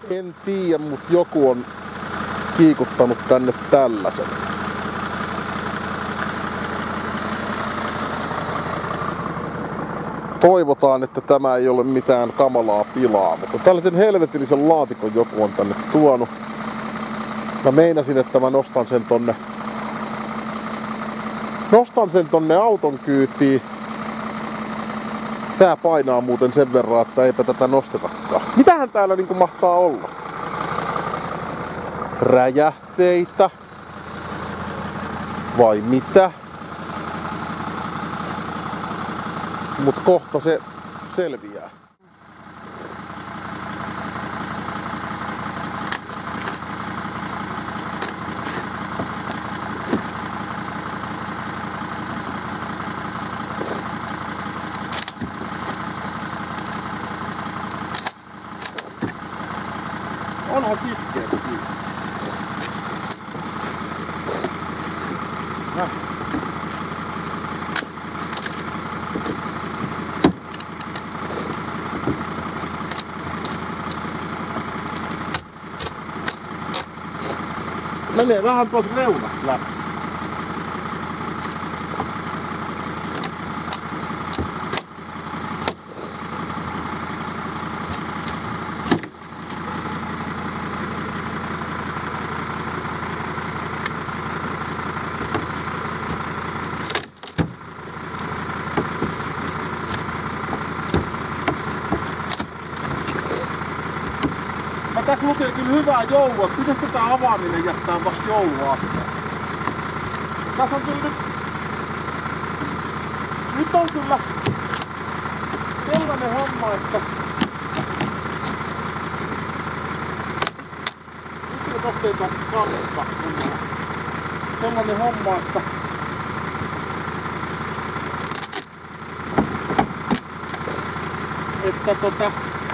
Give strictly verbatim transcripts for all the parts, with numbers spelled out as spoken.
En tiedä, mutta joku on kiikuttanut tänne tällaisen. Toivotaan, että tämä ei ole mitään kamalaa pilaa, mutta tällaisen helvetillisen laatikon joku on tänne tuonut. Mä meinasin, että mä nostan sen tonne Nostan sen tonne auton kyytiin. Tää painaa muuten sen verran, että eipä tätä nostetakaan. Mitähän täällä niinku mahtaa olla? Räjähteitä? Vai mitä? Mut kohta se selviää. Onhan sitkeästi. Näh. Menee vähän tuolta reunasta läpi. Mä tässä lukee kyllä hyvää joulua. Pitäisikö tää avaaminen jättää vasta joulua? Tässä on kyllä nyt... Nyt on kyllä sellainen homma, että... Nyt tosta ei pääse kannattaa. Sellainen homma, että... Että tota...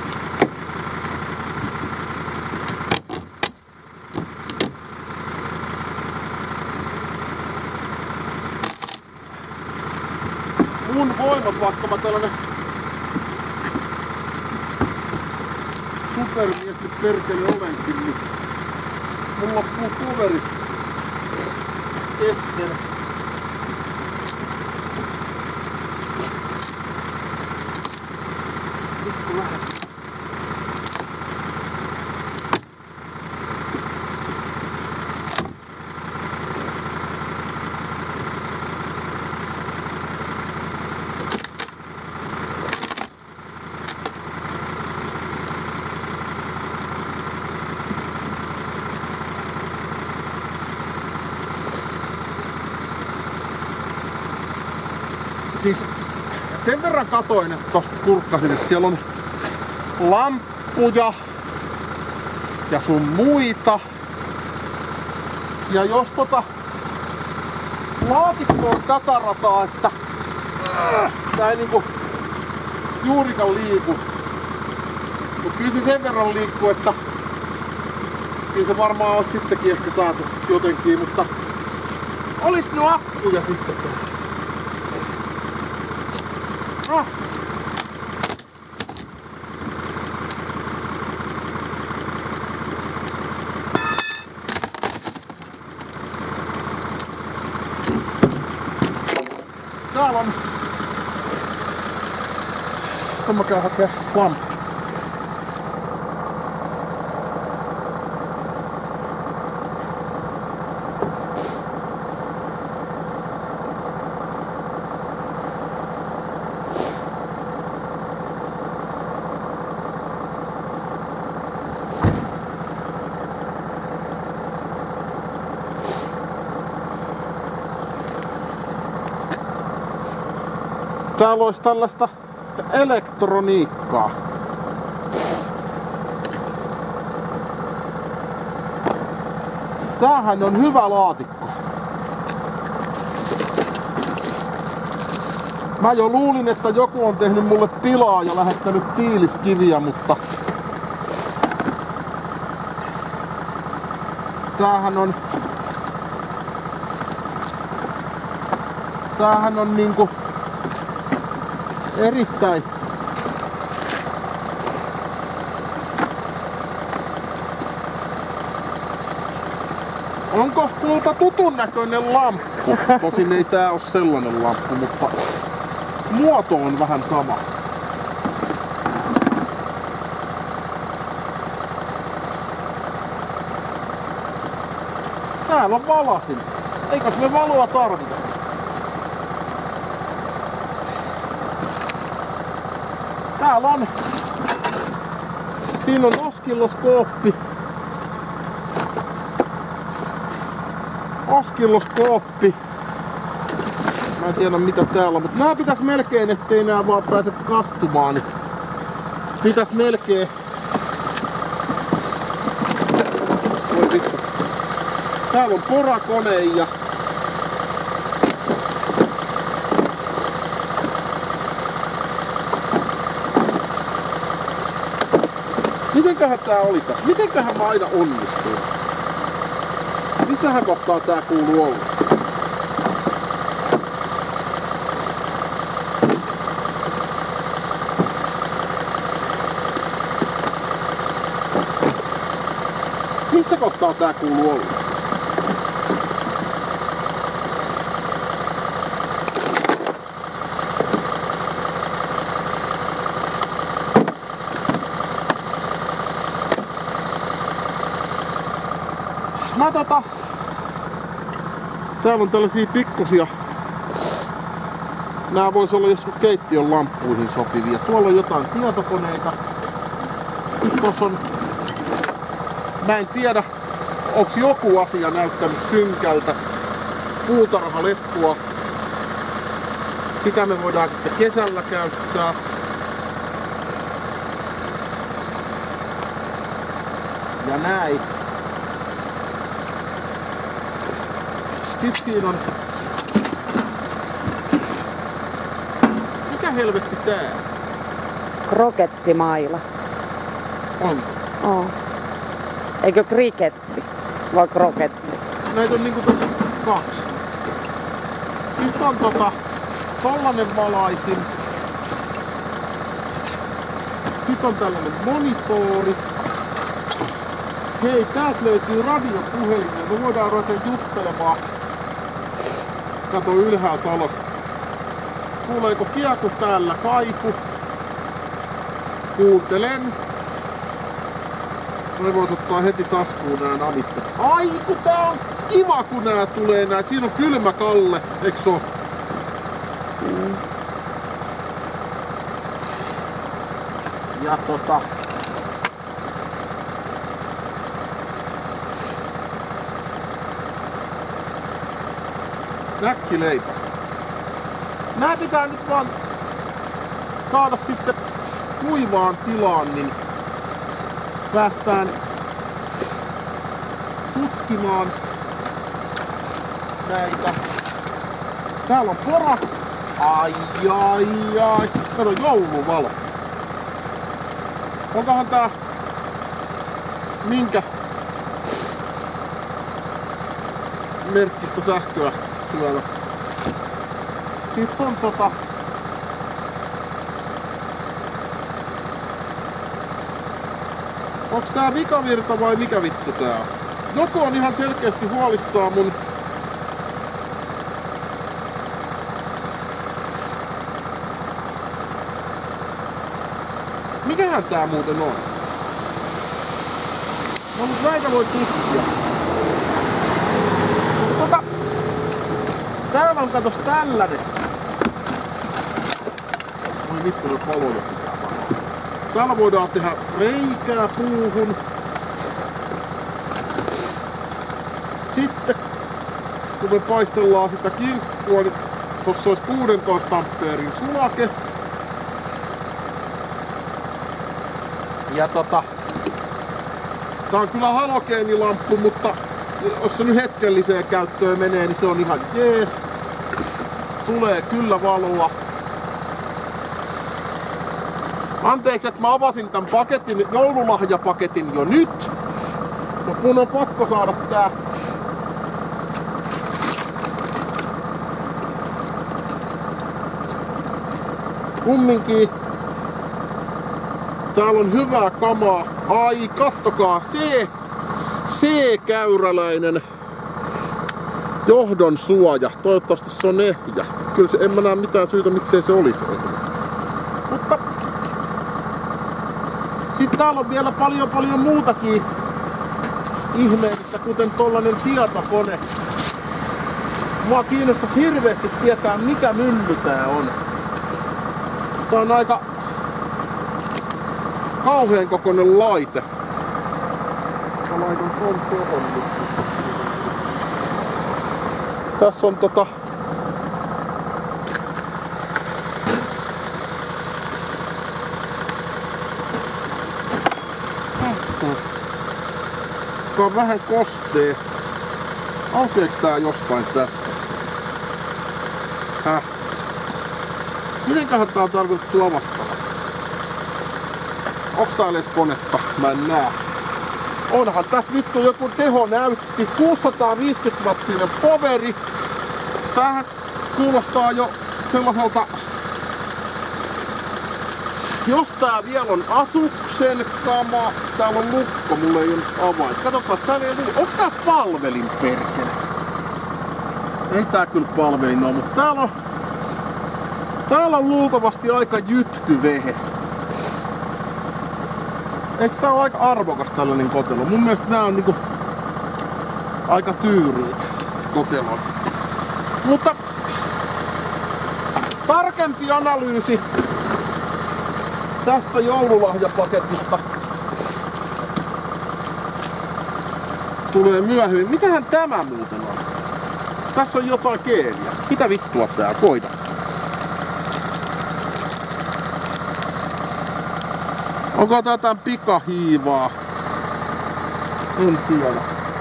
Mun voimat, vaikka mä tällainen supermies nyt perkele olenkin, niin mun loppuu kuveri kesken. Nyt kun lähdetään. Siis sen verran katoin, että tosta kurkkasin, että siellä on lamppuja ja sun muita. Ja jos tota laatikko on tätä rataa, että äh, tää ei niinku juurikaan liiku. Mut kyllä se sen verran liikkuu, että kyllä se varmaan olisi sittenkin ehkä saatu jotenkin, mutta olis nyt akkuja sitten. Ah. Täällä on... Kun mä käyn hakee lamppu. Täällä olisi tällaista elektroniikkaa. Tämähän on hyvä laatikko. Mä jo luulin, että joku on tehnyt mulle pilaa ja lähettänyt tiiliskiviä, mutta tämähän on tämähän on niinku erittäin Onko kulta tutun näköinen lamppu? Tosin ei tää oo sellainen lamppu, mutta muoto on vähän sama. Täällä on valasin. Eikös me valoa tarvita? Täällä on. Siinä on oskilloskooppi. Oskilloskooppi. Mä en tiedä mitä täällä on, mutta nää pitäis melkein, ettei nää vaan pääse kastumaan. Niin pitäis melkein. Voi vittu. Täällä on porakone ja mitenköhän tää oli tässä? Mitenköhän mä aina onnistuin? Missähän kohtaa tää kuuluu olla? Missä kohtaa tää kuuluu olla? Mä tota... Täällä on tällaisia pikkusia. Nää vois olla joskus keittiön lamppuihin sopivia. Tuolla on jotain tietokoneita. Tuossa on... Mä en tiedä, onks joku asia näyttänyt synkältä. Puutarhaletkua. Sitä me voidaan sitten kesällä käyttää. Ja näin. Sitten siinä on... Mikä helvetti tää? Krokettimaila. Onko? Oo. Eikö kriketti? Vai kroketti? Näitä on niinku tässä kaksi. Sitten on tota... Tollanen valaisin. Sitten on tällainen monitori. Hei, täältä löytyy radiopuhelin ja me voidaan ruveta juttelemaan. Kato ylhäältä alas. Kuuleeko kieku täällä? Kaiku. Kuuntelen. Me vois ottaa heti taskuun nää navitteet. Ai kun tää on kiva kun nää tulee nää. Siinä on kylmä Kalle, eiks oo? Mm. Ja tota... Näkkileipä. Nää pitää nyt vaan saada sitten kuivaan tilaan, niin päästään tutkimaan näitä. Täällä on pora. Ai ai ai. Kato jouluvalo. Onkohan tää minkä merkkistä sähköä syövä? Sitten on tota... Onks tää vikavirta vai mikä vittu tää on? Joku on ihan selkeästi huolissaan mun... Mikähän tää muuten on? No mut näitä voi tutkia. Tota... Täällä on katos tällainen. Voi vittu, jos valoja pitää vaan. Täällä voidaan tehdä reikää puuhun. Sitten kun me paistellaan sitä kinkkua, niin tossa olisi kuusitoista ampeerin sulake. Ja tota... Tää on kyllä halogeenilamppu, mutta jos se nyt hetkelliseen käyttöön menee, niin se on ihan jees. Tulee kyllä valoa. Anteeksi, että mä avasin tän paketin, joululahjapaketin jo nyt. Mut mun on pakko saada tää kumminkin. Täällä on hyvää kamaa. Ai, kattokaa, C, C-käyräläinen Johdon suoja. Toivottavasti se on ehjä. Kyllä se, en mä näe mitään syytä miksei se olisi ehjä. Mutta sitten täällä on vielä paljon paljon muutakin ihmeellistä, kuten tollanen tietokone. Mua kiinnostaisi hirveästi tietää, mikä mylly tää on. Tää on aika kauhean kokoinen laite. Mä laitan ton tohon nyt. Tässä on tota... Tää on vähän kostee. Aukeeks tää jostain tästä? Häh? Mitenköhän tää on tarkoitettu avattava? Onks täällä edes konetta? Mä en näe. Onhan tässä vittu joku teho näyttis. kuusisataaviisikymmentä wattinen poweri. Tämähän kuulostaa jo sellaiselta... Jos tää vielä on Asuksen kama, täällä on lukko, mulla ei ole avain. Katsotaan, täällä ei ole... Onks tää palvelin perkele? Ei tää kyllä palvelin oo, mutta täällä on... Täällä on luultavasti aika jytkyvehe. Eiks tää ole aika arvokas tällainen kotelo? Mun mielestä nää on niinku... aika tyyriit kotelot. Mutta... Tarkempi analyysi tästä joululahjapaketista tulee myöhemmin. Mitähän tämä muuten on? Tässä on jotain keeliä. Mitä vittua tää? Koita. Onko tää jotain pikahiivaa? En tiedä.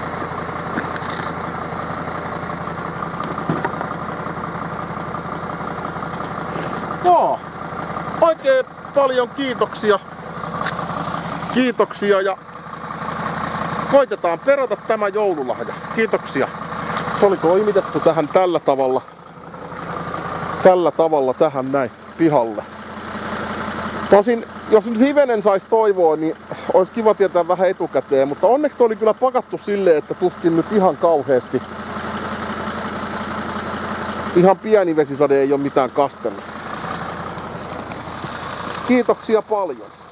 Joo. Oikein paljon kiitoksia. Kiitoksia ja koitetaan perata tämä joululahja. Kiitoksia. Se oli toimitettu tähän tällä tavalla. Tällä tavalla tähän näin pihalle. Tosin, jos nyt hivenen sais toivoa, niin olisi kiva tietää vähän etukäteen, mutta onneksi toi oli kyllä pakattu silleen, että tuskin nyt ihan kauheasti. Ihan pieni vesisade ei ole mitään kastellut. Kiitoksia paljon.